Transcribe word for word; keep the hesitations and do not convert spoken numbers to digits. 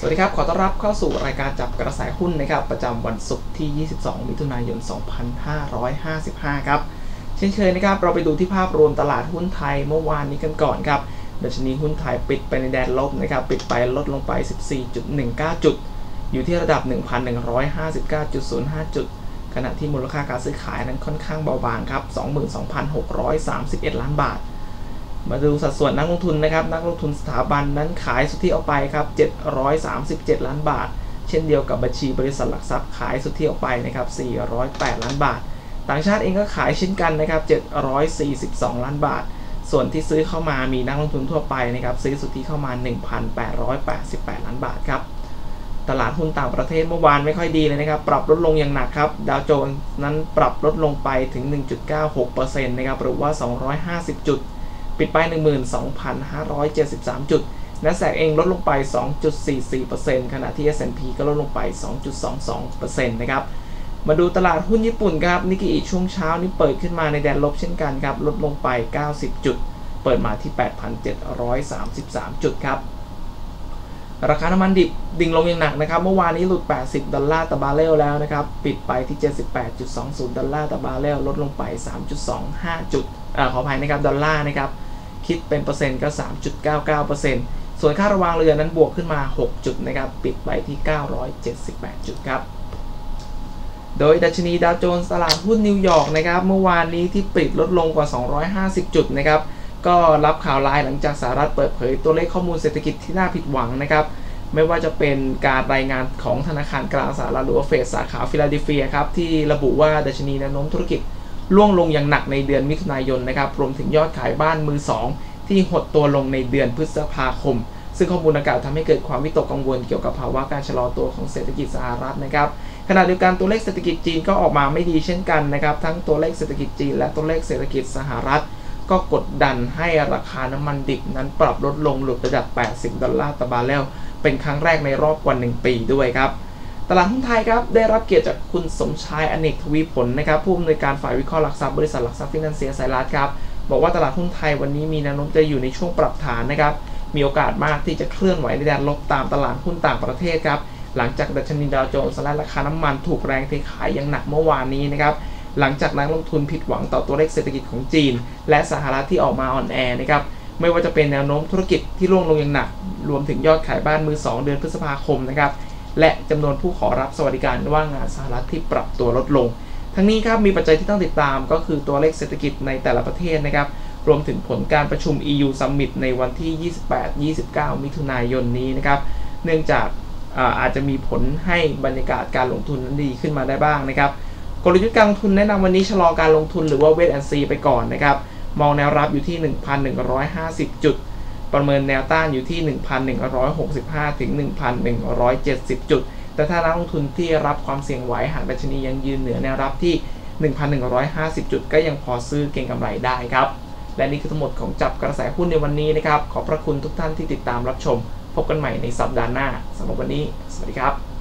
สวัสดีครับขอต้อนรับเข้าสู่รายการจับกระแสหุ้นนะครับประจำวันศุกร์ที่ยี่สิบสองมิถุนายนสองพันห้าร้อยห้าสิบห้าครับเช่นเคยนะครับเราไปดูที่ภาพรวมตลาดหุ้นไทยเมื่อวานนี้กันก่อนครับดัชนีหุ้นไทยปิดไปในแดนลบนะครับปิดไปลดลงไป สิบสี่จุดหนึ่งเก้า จุดอยู่ที่ระดับ หนึ่งพันหนึ่งร้อยห้าสิบเก้าจุดศูนย์ห้า จุดขณะที่มูลค่าการซื้อขายนั้นค่อนข้างเบาบางครับ สองหมื่นสองพันหกร้อยสามสิบเอ็ด ล้านบาทมาดูสัดส่วนนักลงทุนนะครับนักลงทุนสถาบันนั้นขายสุทธิออกไปครับเจ็ดร้อยสามสิบเจ็ดล้านบาทเช่นเดียวกับบัญชีบริษัทหลักทรัพย์ขายสุทธิออกไปนะครับสี่ร้อยแปดล้านบาทต่างชาติเองก็ขายเช่นกันนะครับเจ็ดร้อยสี่สิบสองล้านบาทส่วนที่ซื้อเข้ามามีนักลงทุนทั่วไปนะครับซื้อสุทธิเข้ามา หนึ่งพันแปดร้อยแปดสิบแปด ล้านบาทครับตลาดหุ้นต่างประเทศเมื่อวานไม่ค่อยดีเลยนะครับปรับลดลงอย่างหนักครับดาวโจนส์นั้นปรับลดลงไปถึง หนึ่งจุดเก้าหกเปอร์เซ็นต์ นะครับหรือว่าสองร้อยห้าสิบจุดปิดไป หนึ่งหมื่นสองพันห้าร้อยเจ็ดสิบสาม จุด NASDAQ เองลดลงไป สองจุดสี่สี่เปอร์เซ็นต์ ขณะที่ เอส แอนด์ พี ก็ลดลงไป สองจุดสองสองเปอร์เซ็นต์ นะครับมาดูตลาดหุ้นญี่ปุ่นครับนิกเกอิช่วงเช้านี้เปิดขึ้นมาในแดนลบเช่นกันครับลดลงไปเก้าสิบจุดเปิดมาที่ แปดพันเจ็ดร้อยสามสิบสาม จุดครับราคาน้ำมันดิบดิ่งลงอย่างหนักนะครับเมื่อวานนี้หลุดแปดสิบดอลลาร์ต่อบาร์เรลแล้วนะครับปิดไปที่ เจ็ดสิบแปดจุดสองศูนย์ ดอลลาร์ต่อบาร์เรลลดลงไป สามจุดสองห้า จุดเอ่อขออภัยนะครับดอลลาร์นะครับคิดเป็นเปอร์เซ็นต์ก็ สามจุดเก้าเก้าเปอร์เซ็นต์ ส่วนค่าระวางเรือนั้นบวกขึ้นมาหกจุดนะครับปิดไปที่เก้าร้อยเจ็ดสิบแปดจุดครับโดยดัชนีดาวโจนส์ตลาดหุ้นนิวยอร์กนะครับเมื่อวานนี้ที่ปิดลดลงกว่าสองร้อยห้าสิบจุดนะครับก็รับข่าวร้ายหลังจากสหรัฐเปิดเผยตัวเลขข้อมูลเศรษฐกิจที่น่าผิดหวังนะครับไม่ว่าจะเป็นการรายงานของธนาคารกลางสหรัฐหรือว่าเฟดสาขาฟิลาเดลเฟียครับที่ระบุว่าดัชนีแนวโน้มธุรกิจร่วงลงอย่างหนักในเดือนมิถุนายนนะครับรวมถึงยอดขายบ้านมือสองที่หดตัวลงในเดือนพฤษภาคมซึ่งข้อมูลดังกล่าวทำให้เกิดความวิตกกังวลเกี่ยวกับภาวะการชะลอตัวของเศรษฐกิจสหรัฐนะครับขณะเดียวกันตัวเลขเศรษฐกิจจีนก็ออกมาไม่ดีเช่นกันนะครับทั้งตัวเลขเศรษฐกิจจีนและตัวเลขเศรษฐกิจสหรัฐก็กดดันให้ราคาน้ำมันดิบนั้นปรับลดลงหลุดระดับแปดสิบดอลลาร์ต่อบาร์เรลเป็นครั้งแรกในรอบกว่าหนึ่งปีด้วยครับตลาดหุ้นไทยครับได้รับเกียรติจากคุณสมชายอเนกทวีผลนะครับผู้อำนวยการฝ่ายวิเคราะห์หลักทรัพย์บริษัทหลักทรัพย์ฟินแลนเซียไซรัสครับบอกว่าตลาดหุ้นไทยวันนี้มีแนวโน้มจะอยู่ในช่วงปรับฐานนะครับมีโอกาสมากที่จะเคลื่อนไหวในแดนลบตามตลาดหุ้นต่างประเทศครับหลังจากดัชนีดาวโจนส์และราคาน้ำมันถูกแรงเทขายอย่างหนักเมื่อวานนี้นะครับหลังจากนักลงทุนผิดหวังต่อตัวเลขเศรษฐกิจของจีนและสหรัฐที่ออกมาอ่อนแอนะครับไม่ว่าจะเป็นแนวโน้มธุรกิจที่ร่วงลงอย่างหนักรวมถึงยอดขายบ้านมือสองเดือนพฤษภาคมนะครับและจำนวนผู้ขอรับสวัสดิการว่างงานสหรัฐที่ปรับตัวลดลงทั้งนี้ครับมีปัจจัยที่ต้องติดตามก็คือตัวเลขเศรษฐกิจในแต่ละประเทศนะครับรวมถึงผลการประชุม อี ยู Summit ในวันที่ ยี่สิบแปด ยี่สิบเก้า มิถุนายนนี้นะครับเนื่องจาก อา, อาจจะมีผลให้บรรยากาศการลงทุนนั้นดีขึ้นมาได้บ้างนะครับกลยุทธ์การลงทุนแนะนำวันนี้ชะลอการลงทุนหรือว่า Wait and See ไปก่อนนะครับมองแนวรับอยู่ที่ หนึ่งพันหนึ่งร้อยห้าสิบ จุดประเมินแนวต้านอยู่ที่ หนึ่งพันหนึ่งร้อยหกสิบห้า ถึง หนึ่งพันหนึ่งร้อยเจ็ดสิบ จุดแต่ถ้านักลงทุนที่รับความเสี่ยงไหวหากดัชนียังยืนเหนือแนวรับที่ หนึ่งพันหนึ่งร้อยห้าสิบ จุดก็ยังพอซื้อเก็งกำไรได้ครับและนี่คือทั้งหมดของจับกระแสหุ้นในวันนี้นะครับขอบพระคุณทุกท่านที่ติดตามรับชมพบกันใหม่ในสัปดาห์หน้าสำหรับวันนี้สวัสดีครับ